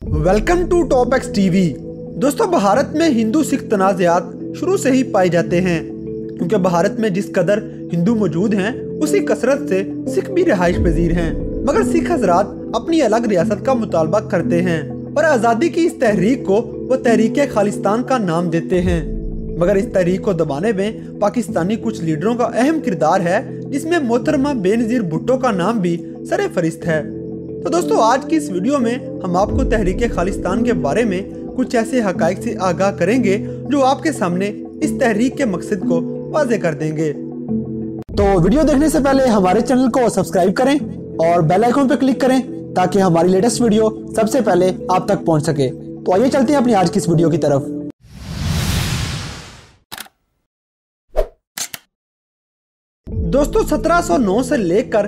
Welcome to Top X TV. दोस्तों, भारत में हिंदू सिख तनाज़ात शुरू से ही पाए जाते हैं, क्योंकि भारत में जिस कदर हिंदू मौजूद हैं उसी कसरत से सिख भी रिहाइश पजीर हैं। मगर सिख हजरात अपनी अलग रियासत का मुतालबा करते हैं और आज़ादी की इस तहरीक को वो तहरीक खालिस्तान का नाम देते हैं। मगर इस तहरीक को दबाने में पाकिस्तानी कुछ लीडरों का अहम किरदार है, जिसमें मोहतरमा बेनज़ीर भुट्टो का नाम भी सरे फरिस्त है। तो दोस्तों, आज की इस वीडियो में हम आपको तहरीक खालिस्तान के बारे में कुछ ऐसे हकाइक से आगाह करेंगे जो आपके सामने इस तहरीक के मकसद को वाज़ेह कर देंगे। तो वीडियो देखने से पहले हमारे चैनल को सब्सक्राइब करें और बेल आइकन पर क्लिक करें ताकि हमारी लेटेस्ट वीडियो सबसे पहले आप तक पहुंच सके। तो आइए चलते हैं अपनी आज की इस वीडियो की तरफ। दोस्तों, 1709 से लेकर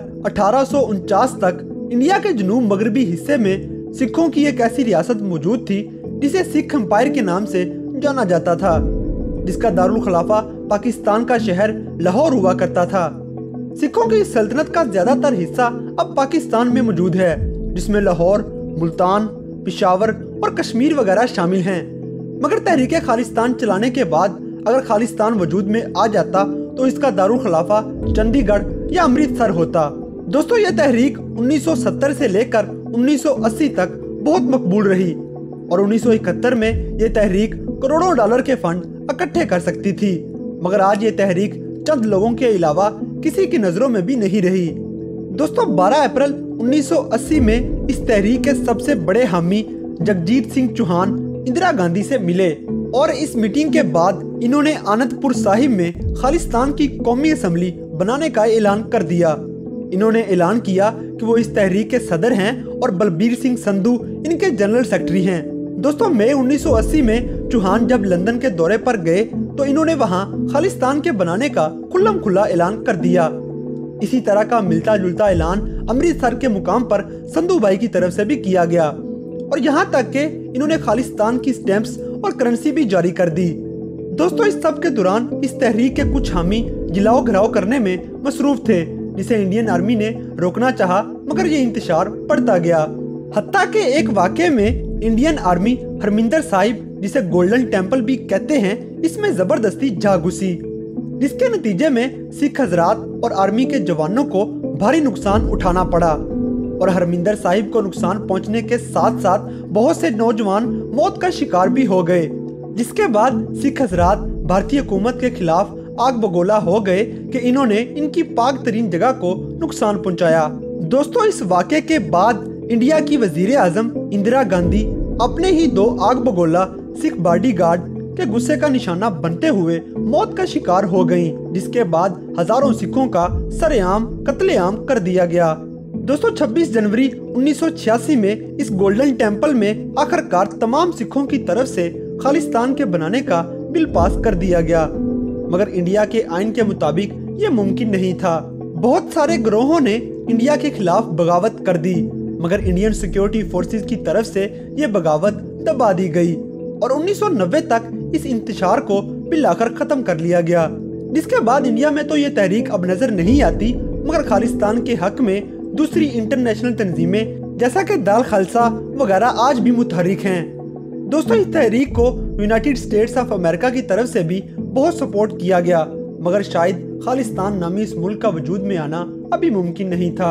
1849 तक इंडिया के जनूब मगरबी हिस्से में सिखों की एक ऐसी रियासत मौजूद थी जिसे सिख एम्पायर के नाम से जाना जाता था, जिसका दारुल खिलाफा पाकिस्तान का शहर लाहौर हुआ करता था। सिखों की सल्तनत का ज्यादातर हिस्सा अब पाकिस्तान में मौजूद है, जिसमें लाहौर, मुल्तान, पेशावर और कश्मीर वगैरह शामिल हैं। मगर तहरीक खालिस्तान चलाने के बाद अगर खालिस्तान वजूद में आ जाता तो इसका दारुल खिलाफा चंडीगढ़ या अमृतसर होता। दोस्तों, यह तहरीक 1970 से लेकर 1980 तक बहुत मकबूल रही और 1971 में यह तहरीक करोड़ों डॉलर के फंड इकट्ठे कर सकती थी। मगर आज ये तहरीक चंद लोगों के अलावा किसी की नजरों में भी नहीं रही। दोस्तों, 12 अप्रैल 1980 में इस तहरीक के सबसे बड़े हामी जगजीत सिंह चौहान इंदिरा गांधी से मिले और इस मीटिंग के बाद इन्होंने आनंदपुर साहिब में खालिस्तान की कौमी असम्बली बनाने का ऐलान कर दिया। इन्होंने ऐलान किया कि वो इस तहरीक के सदर हैं और बलबीर सिंह संधू इनके जनरल सेक्रेटरी हैं। दोस्तों, मई 1980 में चौहान जब लंदन के दौरे पर गए तो इन्होंने वहां खालिस्तान के बनाने का खुल्लम खुल्ला ऐलान कर दिया। इसी तरह का मिलता जुलता ऐलान अमृतसर के मुकाम पर संधू भाई की तरफ से भी किया गया और यहाँ तक के इन्होंने खालिस्तान की स्टैंप्स और करेंसी भी जारी कर दी। दोस्तों, इस सब के दौरान इस तहरीक के कुछ हामी जिलाओ घिराव करने में मसरूफ थे, जिसे इंडियन आर्मी ने रोकना चाहा, मगर ये इंतशार बढ़ता गया। हत्ता के एक वाक़े में इंडियन आर्मी हरमिंदर साहिब, जिसे गोल्डन टेम्पल भी कहते हैं, इसमें जबरदस्ती जा घुसी, जिसके नतीजे में सिख हजरात और आर्मी के जवानों को भारी नुकसान उठाना पड़ा और हरमिंदर साहिब को नुकसान पहुंचने के साथ साथ बहुत से नौजवान मौत का शिकार भी हो गए, जिसके बाद सिख हजरात भारतीय हुकूमत के खिलाफ आग बगोला हो गए कि इन्होंने इनकी पाक तरीन जगह को नुकसान पहुंचाया। दोस्तों, इस वाक़े के बाद इंडिया की वजीर आजम इंदिरा गांधी अपने ही 2 आग बगोला सिख बॉडीगार्ड के गुस्से का निशाना बनते हुए मौत का शिकार हो गयीं, जिसके बाद हजारों सिखों का सरेआम कत्लेआम कर दिया गया। दोस्तों, 26 जनवरी 1986 में इस गोल्डन टेम्पल में आखिरकार तमाम सिखों की तरफ से खालिस्तान के बनाने का बिल पास कर दिया गया, मगर इंडिया के आइन के मुताबिक ये मुमकिन नहीं था। बहुत सारे ग्रोहों ने इंडिया के खिलाफ बगावत कर दी, मगर इंडियन सिक्योरिटी फोर्सेस की तरफ से ये बगावत दबा दी गई और 1990 तक इस इंतशार को बिल आकर खत्म कर लिया गया, जिसके बाद इंडिया में तो ये तहरीक अब नजर नहीं आती, मगर खालिस्तान के हक में दूसरी इंटरनेशनल तंजीमें जैसा कि दाल खालसा वगैरह आज भी मुतहरिक हैं। दोस्तों, इस तहरीक को यूनाइटेड स्टेट्स ऑफ अमेरिका की तरफ से भी बहुत सपोर्ट किया गया, मगर शायद खालिस्तान नामी इस मुल्क का वजूद में आना अभी मुमकिन नहीं था।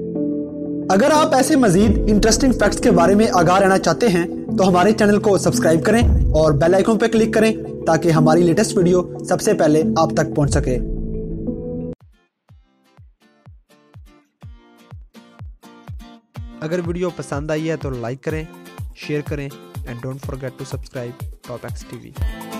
अगर आप ऐसे मजीद इंटरेस्टिंग फैक्ट्स के बारे में आगाह रहना चाहते हैं तो हमारे चैनल को सब्सक्राइब करें और बेल आइकन पर क्लिक करें ताकि हमारी लेटेस्ट वीडियो सबसे पहले आप तक पहुंच सके। अगर वीडियो पसंद आई है तो लाइक करें, शेयर करें and don't forget to subscribe Top X TV.